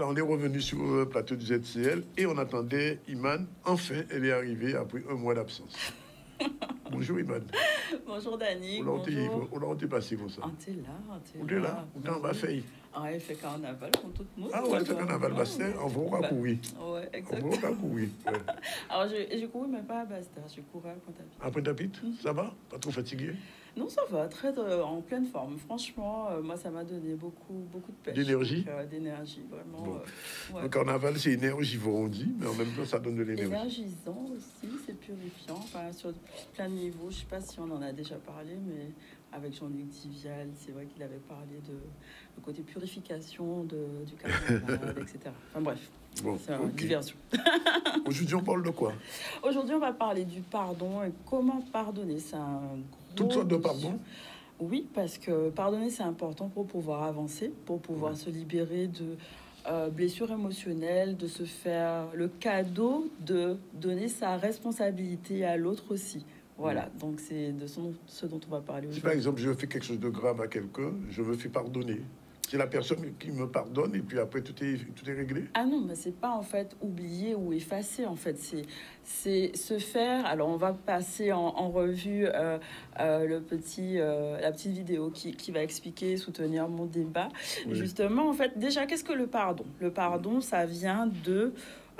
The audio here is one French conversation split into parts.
on est revenu sur le plateau du ZCL et on attendait Iman. Enfin, elle est arrivée après un mois d'absence. Bonjour Iman. Bonjour Dani. Bonjour. On t'a passé comme ça. T'es là, On est là. On est en bas fait. Ah, il fait carnaval comme tout le monde. Ah ouais, fait carnaval. On va courir. Ouais, exactement. On va courir. Alors, je courais, mais pas à Basta. Je courais à Pointe-à-Pitre. À Pointe-à-Pitre, ça va? Pas trop fatigué? Non, ça va, en pleine forme. Franchement, moi, ça m'a donné beaucoup de pêche. D'énergie? D'énergie, vraiment. Bon. Ouais. Le carnaval, c'est énergivore, on dit, mais en même temps, ça donne de l'énergie. Énergisant aussi, c'est purifiant, enfin, sur plein de niveaux. Je ne sais pas si on en a déjà parlé, mais avec Jean-Luc Divial, c'est vrai qu'il avait parlé du côté purification du carnaval, etc. Enfin bref, bon, c'est une diversion. Aujourd'hui, on parle de quoi? Aujourd'hui, on va parler du pardon et comment pardonner. C'est un toutes sortes de pardon? Oui, parce que pardonner, c'est important pour pouvoir avancer, pour pouvoir se libérer de blessures émotionnelles, de se faire le cadeau de donner sa responsabilité à l'autre aussi. Voilà, donc c'est de ce dont on va parler aujourd'hui. Si par exemple, je fais quelque chose de grave à quelqu'un, je me fais pardonner. C'est la personne qui me pardonne et puis après tout est réglé? Ah non, mais c'est pas en fait oublier ou effacer, en fait. C'est se faire... Alors, on va passer en revue la petite vidéo qui va expliquer, soutenir mon débat. Oui. Justement, en fait, déjà, qu'est-ce que le pardon? Le pardon, ça vient de...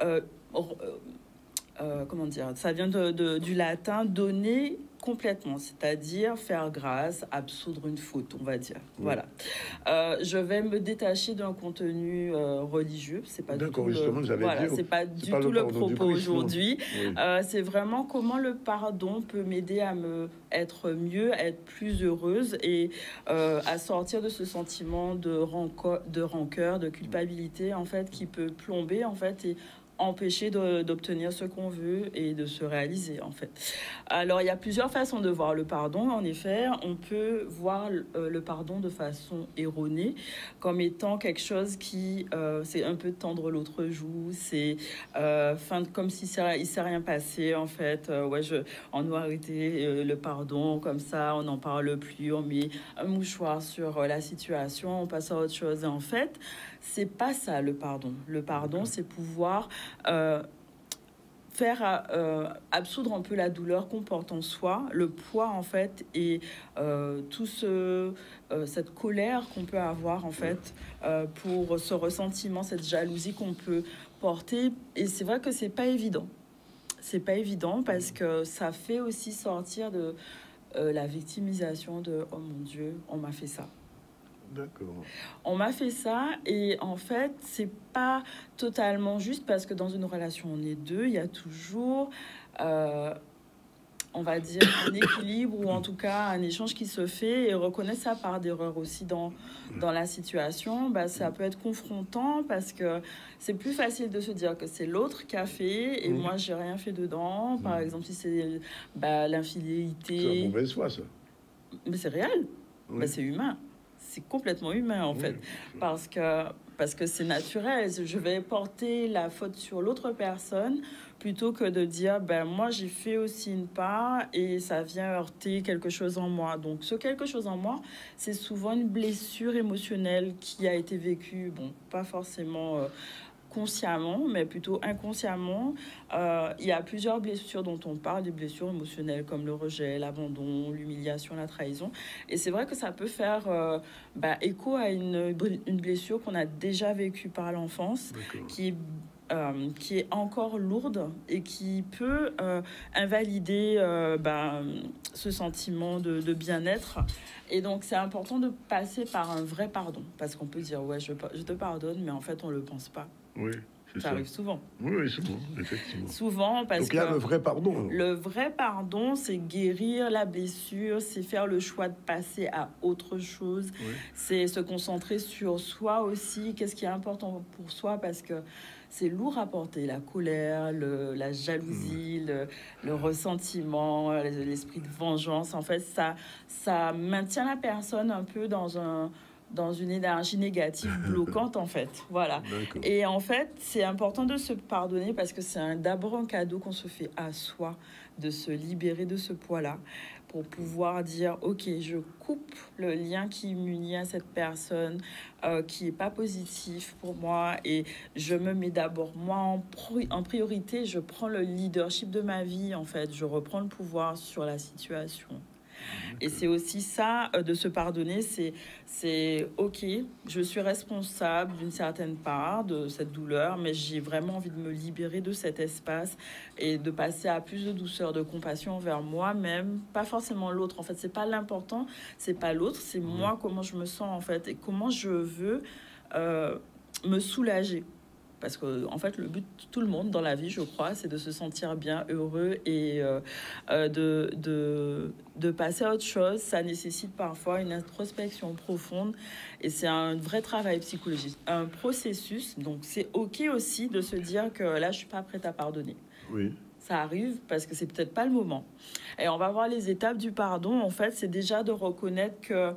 comment dire? Ça vient du latin « donner » complètement, c'est-à-dire faire grâce, absoudre une faute, on va dire. Oui. Voilà. Je vais me détacher d'un contenu religieux. C'est pas du tout c'est pas du tout le propos aujourd'hui. Oui. C'est vraiment comment le pardon peut m'aider à être mieux, à être plus heureuse et à sortir de ce sentiment de rancœur, de culpabilité en fait qui peut plomber en fait et empêcher d'obtenir ce qu'on veut et de se réaliser, en fait. Alors, il y a plusieurs façons de voir le pardon. En effet, on peut voir le pardon de façon erronée, comme étant quelque chose qui, c'est un peu tendre l'autre joue, c'est comme si il s'est rien passé, en fait. On doit arrêter le pardon, comme ça, on n'en parle plus, on met un mouchoir sur la situation, on passe à autre chose. Et en fait, c'est pas ça, le pardon. Le pardon, c'est pouvoir faire absoudre un peu la douleur qu'on porte en soi, le poids en fait et tout cette colère qu'on peut avoir en fait pour ce ressentiment, cette jalousie qu'on peut porter. Et c'est vrai que c'est pas évident. C'est pas évident parce que ça fait aussi sortir de la victimisation de « oh mon Dieu, on m'a fait ça ». D'accord. On m'a fait ça et en fait, c'est pas totalement juste parce que dans une relation, on est deux, il y a toujours, on va dire, un équilibre ou en tout cas un échange qui se fait et reconnaître sa part d'erreur aussi dans la situation, ça peut être confrontant parce que c'est plus facile de se dire que c'est l'autre qui a fait et moi, j'ai rien fait dedans. Par exemple, si c'est l'infidélité... C'est la mauvaise foi, ça. Mais c'est réel, c'est humain. C'est complètement humain, en fait, parce que c'est naturel. Je vais porter la faute sur l'autre personne plutôt que de dire, moi, j'ai fait aussi une part et ça vient heurter quelque chose en moi. Donc, ce quelque chose en moi, c'est souvent une blessure émotionnelle qui a été vécue, pas forcément... consciemment, mais plutôt inconsciemment. Il y a plusieurs blessures dont on parle, des blessures émotionnelles comme le rejet, l'abandon, l'humiliation, la trahison. Et c'est vrai que ça peut faire écho à une blessure qu'on a déjà vécue par l'enfance, qui est encore lourde et qui peut invalider ce sentiment de bien-être. Et donc, c'est important de passer par un vrai pardon. Parce qu'on peut dire, je te pardonne, mais en fait, on ne le pense pas. Oui, ça arrive souvent. Oui, souvent, effectivement. Souvent, parce donc, il y a le vrai pardon. Alors. Le vrai pardon, c'est guérir la blessure, c'est faire le choix de passer à autre chose. Oui. C'est se concentrer sur soi aussi. Qu'est-ce qui est important pour soi? Parce que c'est lourd à porter, la colère, la jalousie, le ressentiment, l'esprit de vengeance. En fait, ça maintient la personne un peu dans dans une énergie négative bloquante, en fait. Voilà. Et en fait, c'est important de se pardonner parce que c'est d'abord un cadeau qu'on se fait à soi, de se libérer de ce poids-là, pour pouvoir dire, OK, je coupe le lien qui m'unit à cette personne, qui n'est pas positif pour moi, et je me mets d'abord moi en priorité, je prends le leadership de ma vie, en fait, je reprends le pouvoir sur la situation. Et c'est aussi ça, de se pardonner, c'est OK, je suis responsable d'une certaine part de cette douleur, mais j'ai vraiment envie de me libérer de cet espace et de passer à plus de douceur, de compassion envers moi-même, pas forcément l'autre. En fait, c'est pas l'important, c'est pas l'autre, c'est moi, comment je me sens, en fait, et comment je veux me soulager. Parce que, en fait, le but de tout le monde dans la vie, je crois, c'est de se sentir bien, heureux et de passer à autre chose. Ça nécessite parfois une introspection profonde et c'est un vrai travail psychologique, un processus. Donc, c'est OK aussi de se dire que là, je suis pas prête à pardonner. Oui. Ça arrive parce que c'est peut-être pas le moment. Et on va voir les étapes du pardon. En fait, c'est déjà de reconnaître que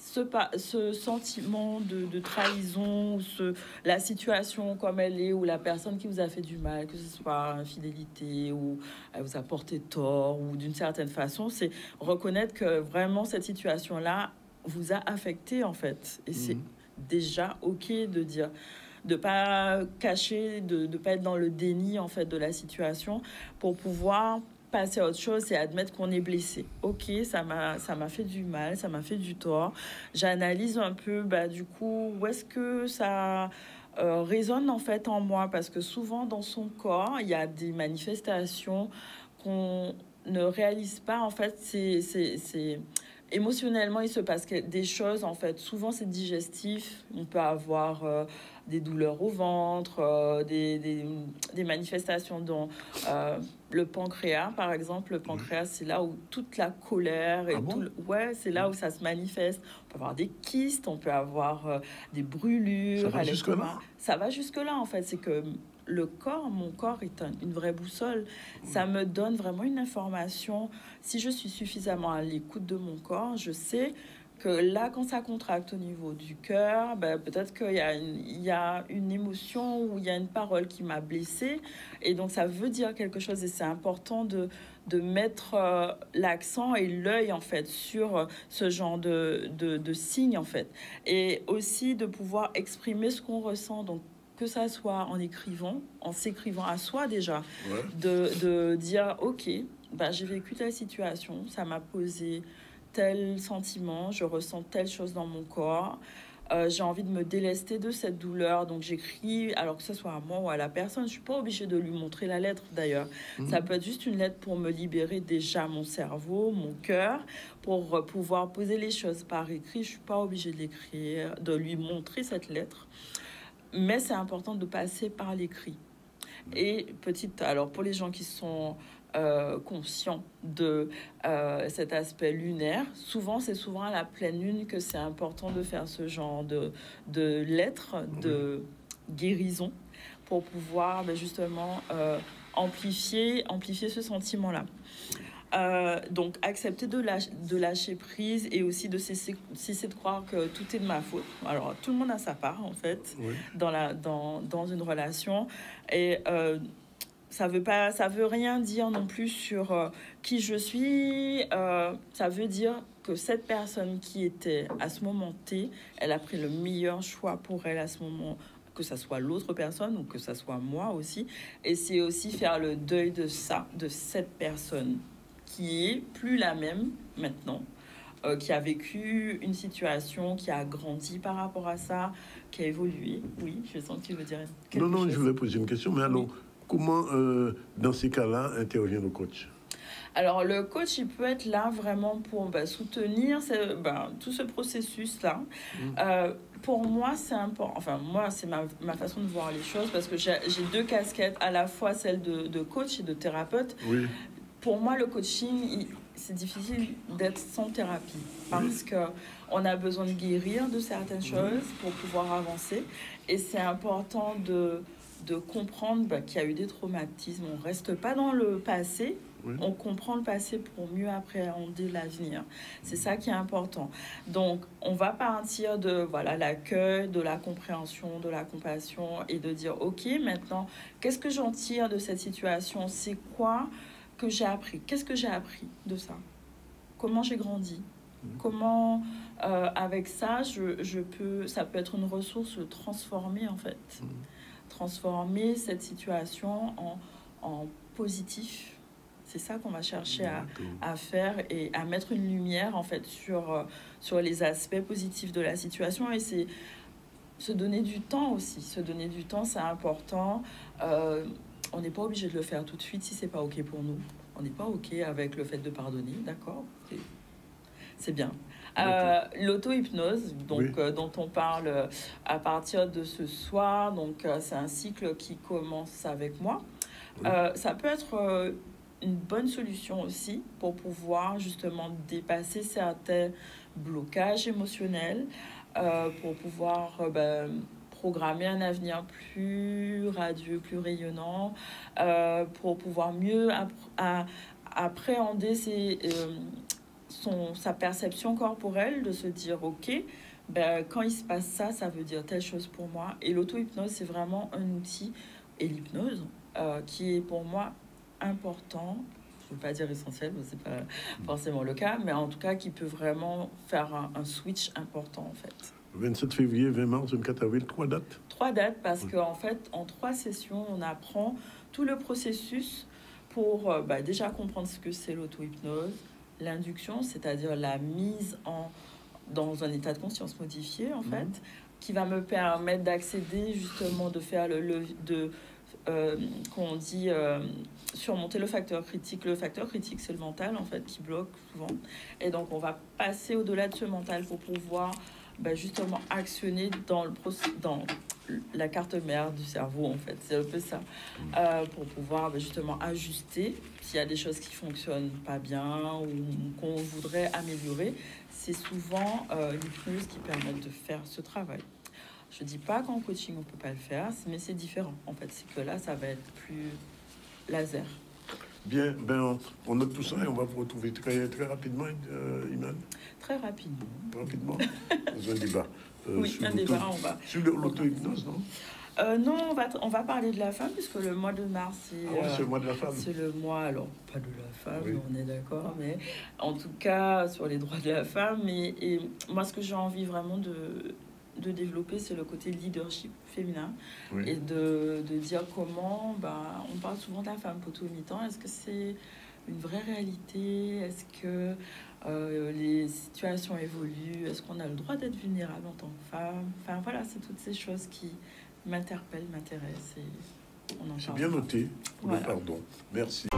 ce sentiment de trahison, la situation comme elle est, ou la personne qui vous a fait du mal, que ce soit infidélité ou elle vous a porté tort, ou d'une certaine façon, c'est reconnaître que vraiment cette situation-là vous a affecté, en fait. Et c'est déjà OK de dire, de pas cacher, de pas être dans le déni, en fait, de la situation, pour pouvoir passer à autre chose et admettre qu'on est blessé. OK, ça m'a fait du mal, ça m'a fait du tort. J'analyse un peu, du coup, où est-ce que ça résonne, en fait, en moi, parce que souvent, dans son corps, il y a des manifestations qu'on ne réalise pas, en fait. C'est émotionnellement, il se passe des choses, en fait. Souvent, c'est digestif. On peut avoir des douleurs au ventre, des manifestations dans le pancréas, par exemple. Le pancréas, c'est là où toute la colère et c'est là où ça se manifeste. On peut avoir des kystes, on peut avoir des brûlures. Ça va jusque-là ? Ça va jusque-là, en fait. C'est que mon corps est une vraie boussole. Ça me donne vraiment une information. Si je suis suffisamment à l'écoute de mon corps, je sais que là, quand ça contracte au niveau du cœur, peut-être qu'il y a une émotion ou il y a une parole qui m'a blessée. Et donc, ça veut dire quelque chose. Et c'est important de mettre l'accent et l'œil, en fait, sur ce genre de signes, en fait. Et aussi de pouvoir exprimer ce qu'on ressent. Donc, que ça soit en s'écrivant à soi déjà, de dire, OK, j'ai vécu telle situation, ça m'a posé tel sentiment, je ressens telle chose dans mon corps, j'ai envie de me délester de cette douleur, donc j'écris, alors que ce soit à moi ou à la personne. Je suis pas obligée de lui montrer la lettre, d'ailleurs. Ça peut être juste une lettre pour me libérer déjà mon cerveau, mon cœur, pour pouvoir poser les choses par écrit. Je suis pas obligée de l'écrire, de lui montrer cette lettre. Mais c'est important de passer par l'écrit. Et alors pour les gens qui sont conscients de cet aspect lunaire, c'est souvent à la pleine lune que c'est important de faire ce genre de lettres, de guérison, pour pouvoir justement amplifier ce sentiment-là. Donc accepter de lâcher prise et aussi de cesser de croire que tout est de ma faute. Alors tout le monde a sa part, en fait, dans une relation, et ça veut rien dire non plus sur qui je suis. Ça veut dire que cette personne qui était à ce moment T, elle a pris le meilleur choix pour elle à ce moment, que ça soit l'autre personne ou que ça soit moi aussi. Et c'est aussi faire le deuil de cette personne qui est plus la même maintenant, qui a vécu une situation, qui a grandi par rapport à ça, qui a évolué. Oui, je sens que tu veux dire quelque chose. Non, je voulais poser une question, mais alors, comment, dans ces cas-là, intervient le coach ? Alors, le coach, il peut être là vraiment pour soutenir tout ce processus-là. Pour moi, c'est important. Enfin, moi, c'est ma façon de voir les choses, parce que j'ai deux casquettes, à la fois celle de coach et de thérapeute. Oui. Pour moi, le coaching, c'est difficile d'être sans thérapie, parce qu'on a besoin de guérir de certaines choses pour pouvoir avancer. Et c'est important de comprendre qu'il y a eu des traumatismes. On ne reste pas dans le passé, Oui. On comprend le passé pour mieux appréhender l'avenir. C'est ça qui est important. Donc, on va partir de voilà l'accueil, de la compréhension, de la compassion et de dire, OK, maintenant, qu'est-ce que j'en tire de cette situation? C'est quoi que j'ai appris? Qu'est-ce que j'ai appris de ça? Comment j'ai grandi? Comment, avec ça, ça peut être une ressource transformée, en fait. Transformer cette situation en positif. C'est ça qu'on va chercher à faire et à mettre une lumière, en fait, sur les aspects positifs de la situation. Et c'est se donner du temps aussi. Se donner du temps, c'est important. On n'est pas obligé de le faire tout de suite si c'est pas OK pour nous. On n'est pas OK avec le fait de pardonner, d'accord? C'est bien. L'auto-hypnose, donc, Oui. dont on parle à partir de ce soir, donc c'est un cycle qui commence avec moi. Oui. Ça peut être une bonne solution aussi pour pouvoir justement dépasser certains blocages émotionnels, pour pouvoir programmer un avenir plus radieux, plus rayonnant, pour pouvoir mieux appréhender sa perception corporelle, de se dire, OK, quand il se passe ça, ça veut dire telle chose pour moi. Et l'auto-hypnose, c'est vraiment un outil, et l'hypnose, qui est pour moi important. Je ne veux pas dire essentiel, ce n'est pas forcément le cas, mais en tout cas qui peut vraiment faire un switch important, en fait. 27 février, 20 mars, 24 avril, 3 dates. 3 dates, parce qu'en fait, en 3 sessions, on apprend tout le processus pour déjà comprendre ce que c'est l'auto-hypnose, l'induction, c'est-à-dire la mise dans un état de conscience modifié, en fait, qui va me permettre d'accéder, justement, de faire qu'on dit surmonter le facteur critique. Le facteur critique, c'est le mental, en fait, qui bloque souvent. Et donc, on va passer au-delà de ce mental pour pouvoir justement actionner dans la carte mère du cerveau, en fait. C'est un peu ça. Pour pouvoir justement ajuster s'il y a des choses qui fonctionnent pas bien ou qu'on voudrait améliorer. C'est souvent l'hypnose qui permet de faire ce travail. Je dis pas qu'en coaching on peut pas le faire, mais c'est différent. En fait, c'est que là, ça va être plus laser. Bien, on note tout ça et on va vous retrouver très, très rapidement, Iman. Très rapidement. Rapidement. Dans un débat. Oui, un débat, on va. Sur l'auto-hypnose, non? Non, on va parler de la femme, puisque le mois de mars, c'est le mois de la femme. C'est le mois, alors, pas de la femme, Oui. on est d'accord, mais en tout cas, sur les droits de la femme. Et moi, ce que j'ai envie vraiment de développer, c'est le côté leadership féminin. Oui. Et de dire comment, on parle souvent de la femme poteau-mitant. Est-ce que c'est une vraie réalité? Est-ce que les situations évoluent? Est-ce qu'on a le droit d'être vulnérable en tant que femme? Enfin, voilà, c'est toutes ces choses qui m'interpellent, m'intéressent. Et on en C'est parle. bien noté pour Voilà. le pardon. Merci.